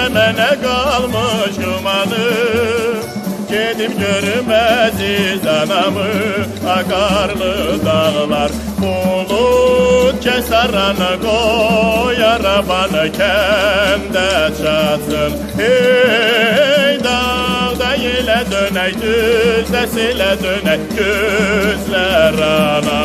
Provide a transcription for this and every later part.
mənə qalmış gümanı. Gedim görüm əziz anamı, Aqarlı dağlar bulut kəsaranı, qoy arabanı kəndə çatsın. Ey dağda yelə dönək, düzdə silə dönək, gözlər ana.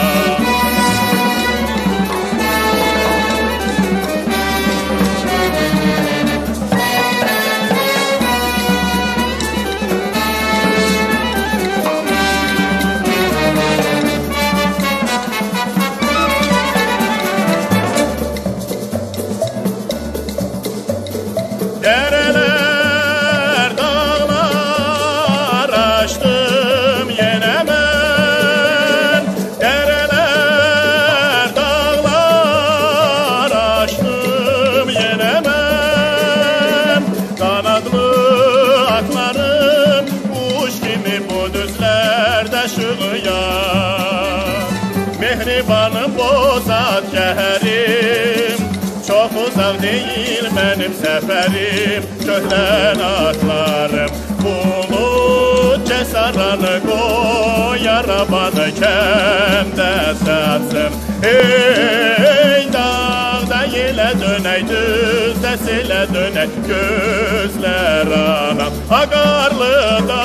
Dereler, dağlar aştım yine ben. Dereler, dağlar aştım yine ben. Kanadlı atlarım kuş gibi bu düzlerde şığıyar. Mehribanım bozat şehrim, çok uzak değil benim seferim. Köhlen atlarım bulut cesaranı, koy arabanı kəndə satsın. Ey dağda yelə dönək, düzdə silə dönək, gözlər anam. Aqarlı